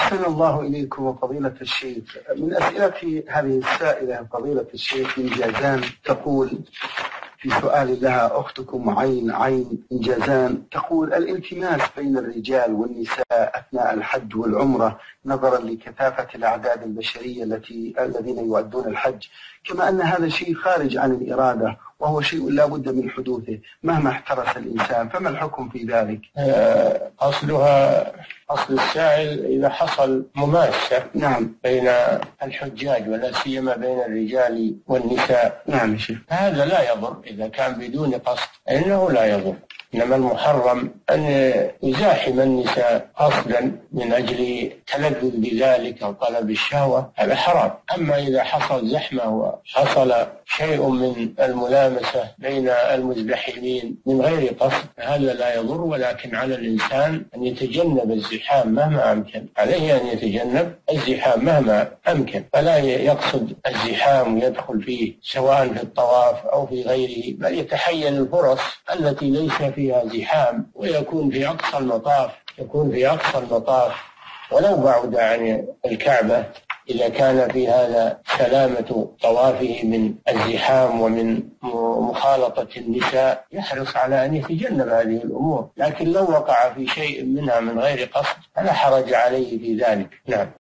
أحسن الله إليكم فضيلة الشيخ. من أسئلة هذه السائلة فضيلة الشيخ من جازان تقول في سؤال لها أختكم عين من جازان تقول: الالتماس بين الرجال والنساء أثناء الحج والعمرة نظرا لكثافة الأعداد البشرية الذين يؤدون الحج، كما أن هذا شيء خارج عن الإرادة وهو شيء لا بد من حدوثه مهما احترس الإنسان، فما الحكم في ذلك؟ أصل السائل إذا حصل مماسة نعم بين الحجاج ولا سيما بين الرجال والنساء، نعم شيخ، هذا لا يضر إذا كان بدون قصد، إنه لا يضر. إنما المحرم أن يزاحم النساء قصدا من أجل تلذذ بذلك أو طلب الشهوة، هذا حرام. أما إذا حصل زحمة وحصل شيء من الملامسة بين المزدحمين من غير قصد هذا لا يضر، ولكن على الإنسان أن يتجنب الزحام مهما أمكن، عليه أن يتجنب الزحام مهما أمكن، فلا يقصد الزحام ويدخل فيه سواء في الطواف أو في غيره، بل يتحين الفرص التي ليس فيها زحام ويكون في أقصى المطاف ولو بعد عن الكعبة، إذا كان في هذا سلامة طوافه من الزحام ومن مخالطة النساء يحرص على أن يتجنب هذه الأمور. لكن لو وقع في شيء منها من غير قصد فلا حرج عليه في ذلك. نعم.